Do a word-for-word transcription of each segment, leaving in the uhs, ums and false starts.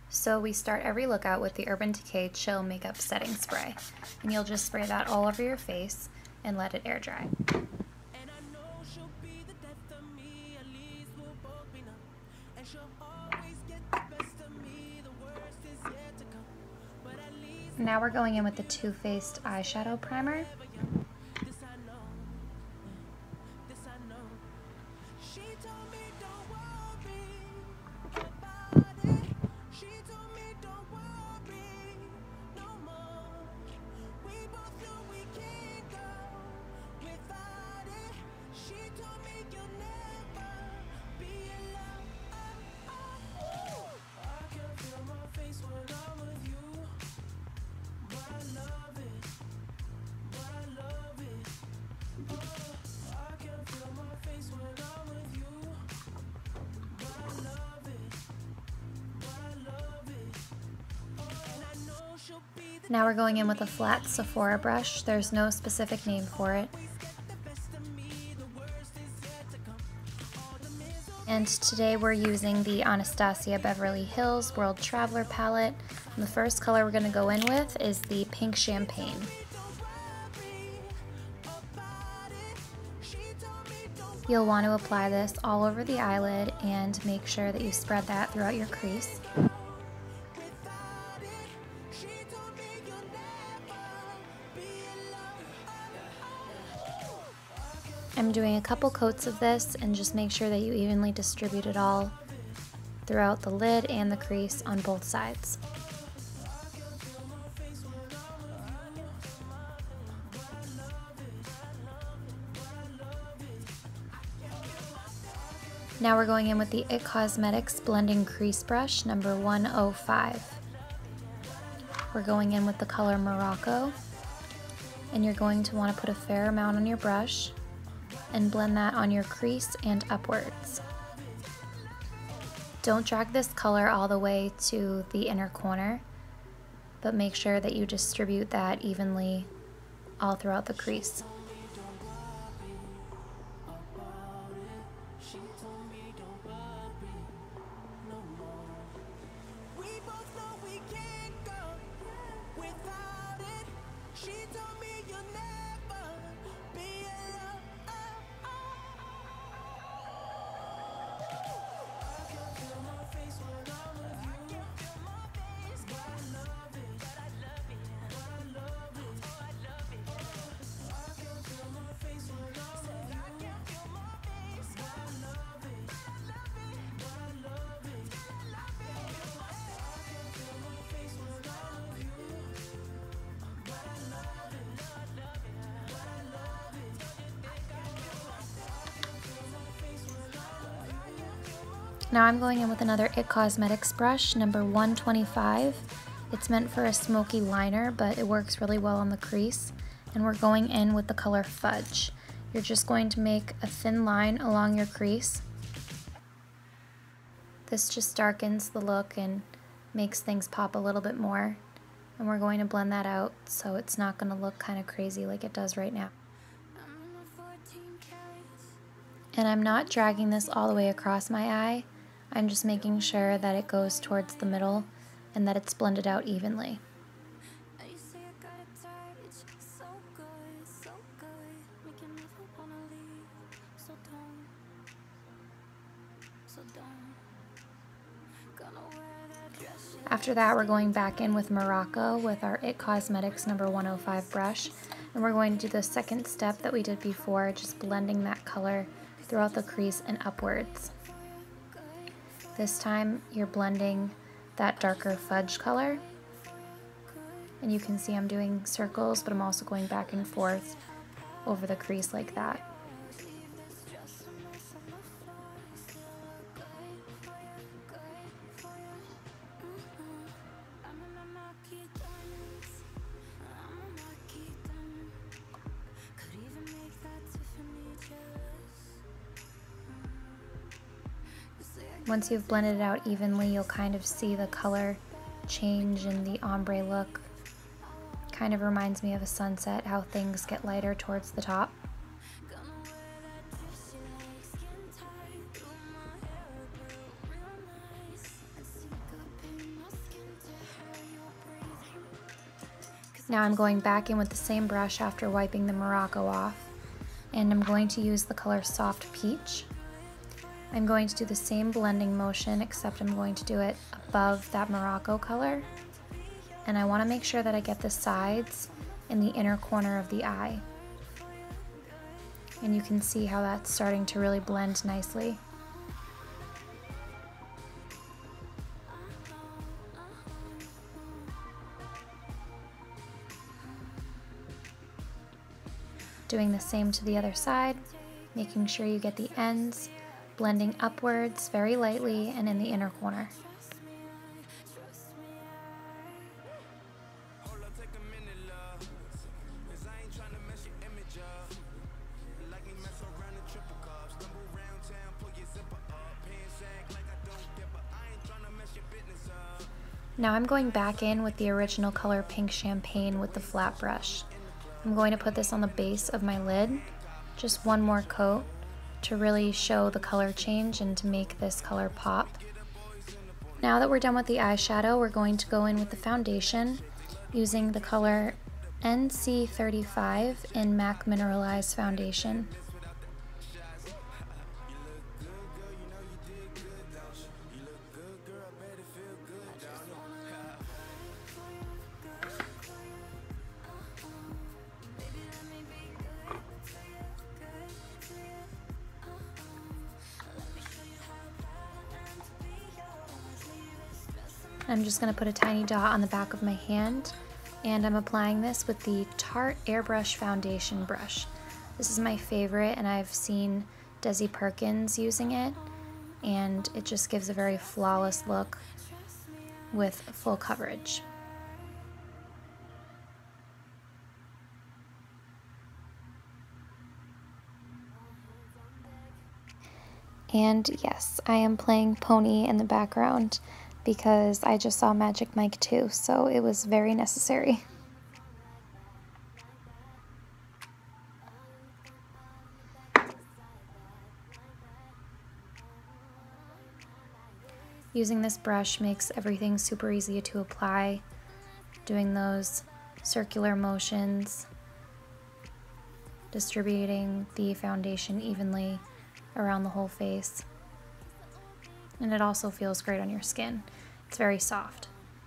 So we start every look out with the Urban Decay Chill Makeup Setting Spray. And you'll just spray that all over your face and let it air dry. Now we're going in with the Too Faced eyeshadow primer. Now we're going in with a flat Sephora brush. There's no specific name for it. And today we're using the Anastasia Beverly Hills World Traveler palette. And the first color we're going to go in with is the Pink Champagne. You'll want to apply this all over the eyelid and make sure that you spread that throughout your crease. I'm doing a couple coats of this, and just make sure that you evenly distribute it all throughout the lid and the crease on both sides. Now we're going in with the It Cosmetics Blending Crease Brush number one oh five. We're going in with the color Morocco, and you're going to want to put a fair amount on your brush and blend that on your crease and upwards. Don't drag this color all the way to the inner corner, but make sure that you distribute that evenly all throughout the crease. Now I'm going in with another It Cosmetics brush, number one twenty-five. It's meant for a smoky liner, but it works really well on the crease. And we're going in with the color Fudge. You're just going to make a thin line along your crease. This just darkens the look and makes things pop a little bit more. And we're going to blend that out so it's not going to look kind of crazy like it does right now. And I'm not dragging this all the way across my eye. I'm just making sure that it goes towards the middle and that it's blended out evenly. After that, we're going back in with Morocco with our It Cosmetics number one oh five brush, and we're going to do the second step that we did before, just blending that color throughout the crease and upwards. This time you're blending that darker Fudge color, and you can see I'm doing circles, but I'm also going back and forth over the crease like that. Once you've blended it out evenly, you'll kind of see the color change in the ombre look. Kind of reminds me of a sunset, how things get lighter towards the top. Now I'm going back in with the same brush after wiping the Morocco off, and I'm going to use the color Soft Peach. I'm going to do the same blending motion, except I'm going to do it above that Morocco color. And I want to make sure that I get the sides in the inner corner of the eye. And you can see how that's starting to really blend nicely. Doing the same to the other side, making sure you get the ends, blending upwards very lightly and in the inner corner. Now I'm going back in with the original color Pink Champagne with the flat brush. I'm going to put this on the base of my lid, just one more coat to really show the color change and to make this color pop. Now that we're done with the eyeshadow, we're going to go in with the foundation using the color N C thirty-five in MAC Mineralized Foundation. I'm just going to put a tiny dot on the back of my hand, and I'm applying this with the Tarte Airbrush Foundation brush. This is my favorite, and I've seen Desi Perkins using it, and it just gives a very flawless look with full coverage. And yes, I am playing Pony in the background, because I just saw Magic Mike too, so it was very necessary. Using this brush makes everything super easy to apply, doing those circular motions, distributing the foundation evenly around the whole face. And it also feels great on your skin. It's very soft.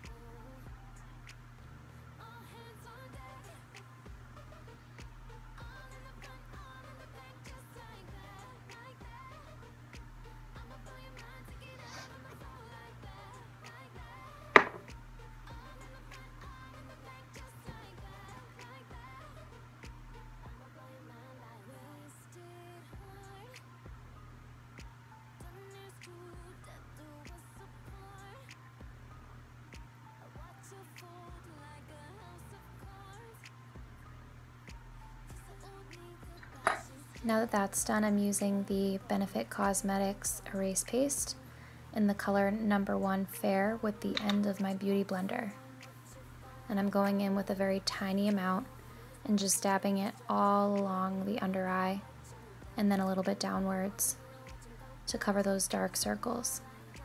Now that that's done, I'm using the Benefit Cosmetics Erase Paste in the color number one Fair with the end of my Beauty Blender. And I'm going in with a very tiny amount and just dabbing it all along the under eye and then a little bit downwards to cover those dark circles.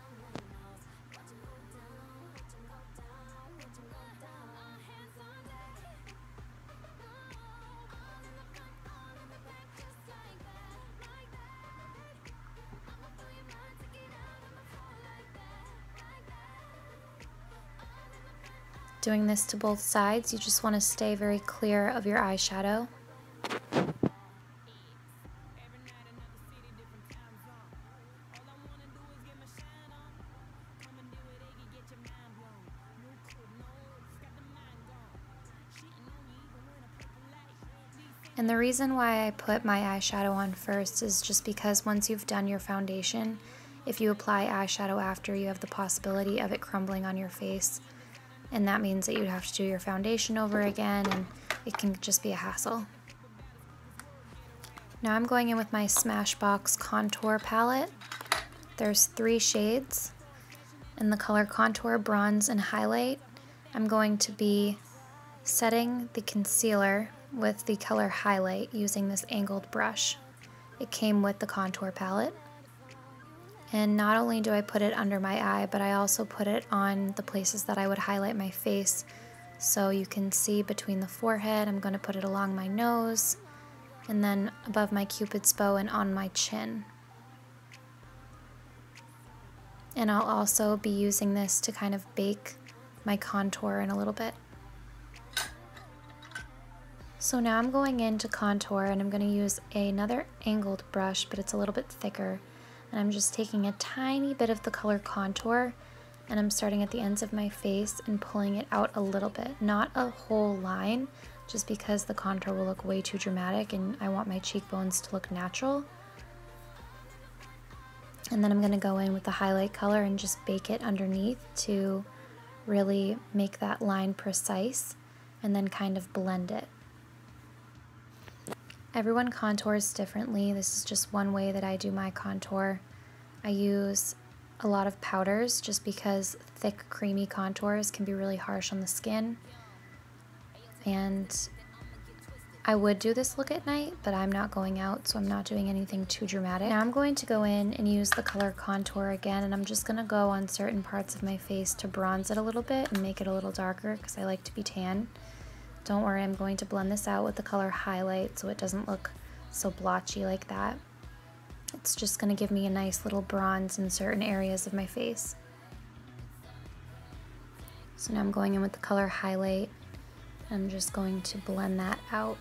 Doing this to both sides, you just want to stay very clear of your eyeshadow. And the reason why I put my eyeshadow on first is just because once you've done your foundation, if you apply eyeshadow after, you have the possibility of it crumbling on your face. And that means that you'd have to do your foundation over again, and it can just be a hassle. Now I'm going in with my Smashbox Contour Palette. There's three shades. In the color Contour, Bronze, and Highlight, I'm going to be setting the concealer with the color Highlight using this angled brush. It came with the contour palette. And not only do I put it under my eye, but I also put it on the places that I would highlight my face, So you can see between the forehead, I'm going to put it along my nose, and then above my Cupid's bow and on my chin. And I'll also be using this to kind of bake my contour in a little bit. So now I'm going in to contour, and I'm going to use another angled brush, but it's a little bit thicker. And I'm just taking a tiny bit of the color contour, and I'm starting at the ends of my face and pulling it out a little bit. Not a whole line, just because the contour will look way too dramatic and I want my cheekbones to look natural. And then I'm going to go in with the highlight color and just bake it underneath to really make that line precise, and then kind of blend it. Everyone contours differently. This is just one way that I do my contour. I use a lot of powders just because thick, creamy contours can be really harsh on the skin. And I would do this look at night, but I'm not going out, so I'm not doing anything too dramatic. Now I'm going to go in and use the color contour again, and I'm just going to go on certain parts of my face to bronze it a little bit and make it a little darker because I like to be tan. Don't worry, I'm going to blend this out with the color highlight so it doesn't look so blotchy like that. It's just going to give me a nice little bronze in certain areas of my face. So now I'm going in with the color highlight. I'm just going to blend that out.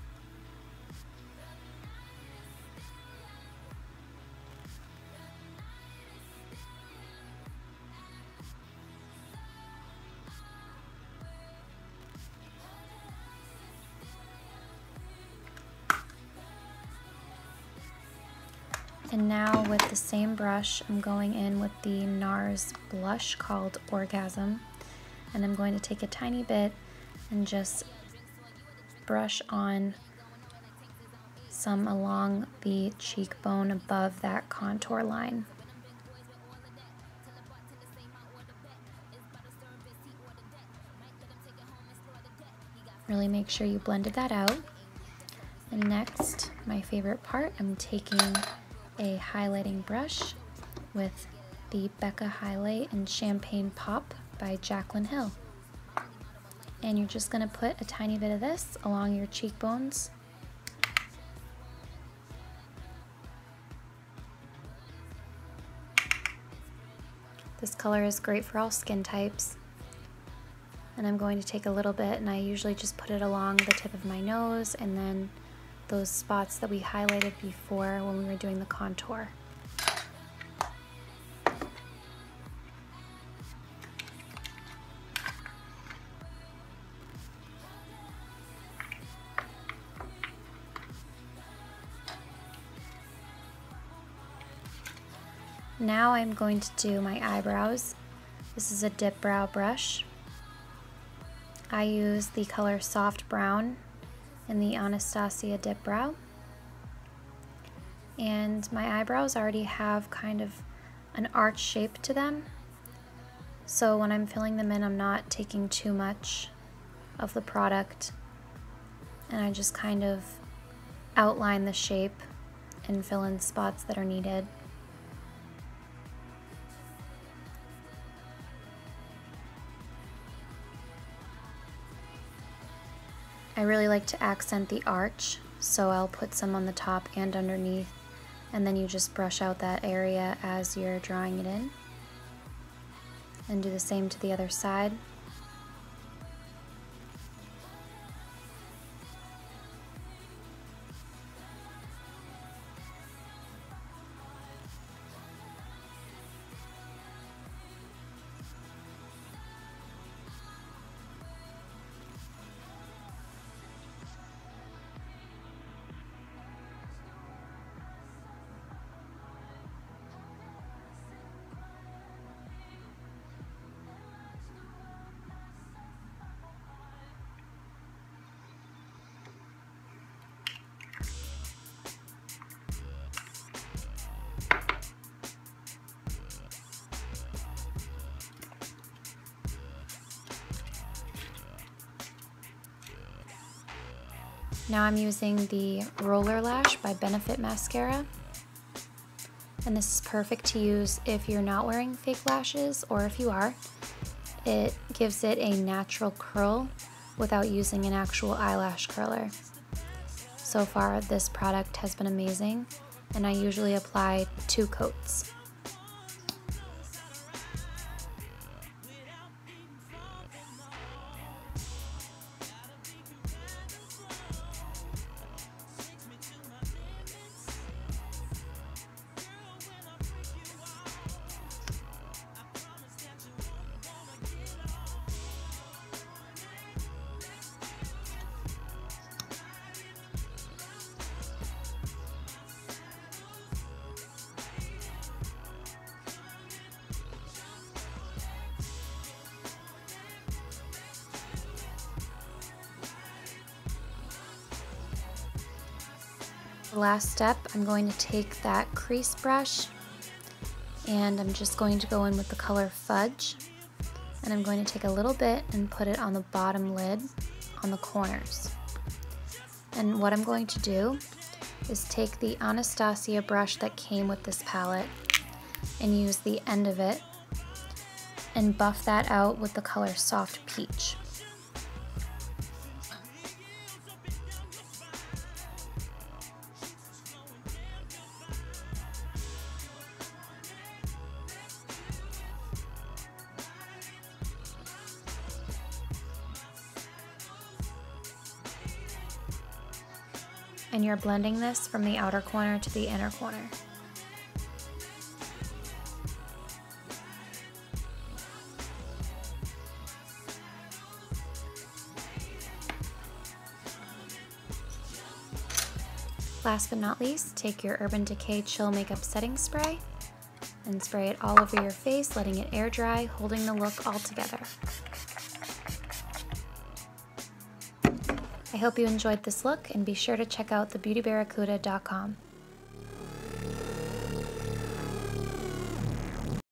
And now with the same brush, I'm going in with the NARS blush called Orgasm. And I'm going to take a tiny bit and just brush on some along the cheekbone above that contour line. Really make sure you blended that out. And next, my favorite part, I'm taking a highlighting brush with the Becca Highlight in Champagne Pop by Jaclyn Hill. And you're just going to put a tiny bit of this along your cheekbones. This color is great for all skin types. And I'm going to take a little bit, and I usually just put it along the tip of my nose and then those spots that we highlighted before when we were doing the contour. Now I'm going to do my eyebrows. This is a dip brow brush. I use the color Soft Brown in the Anastasia Dip Brow. And my eyebrows already have kind of an arch shape to them. So when I'm filling them in, I'm not taking too much of the product. And I just kind of outline the shape and fill in spots that are needed. I really like to accent the arch, so I'll put some on the top and underneath, and then you just brush out that area as you're drawing it in. And do the same to the other side. Now I'm using the Roller Lash by Benefit Mascara. And this is perfect to use if you're not wearing fake lashes, or if you are. It gives it a natural curl without using an actual eyelash curler. So far, this product has been amazing, and I usually apply two coats. The last step, I'm going to take that crease brush and I'm just going to go in with the color Fudge, and I'm going to take a little bit and put it on the bottom lid on the corners. And what I'm going to do is take the Anastasia brush that came with this palette and use the end of it and buff that out with the color Soft Peach. And you're blending this from the outer corner to the inner corner. Last but not least, take your Urban Decay Chill Makeup Setting Spray and spray it all over your face, letting it air dry, holding the look all together. I hope you enjoyed this look, and be sure to check out the beauty barracuda dot com.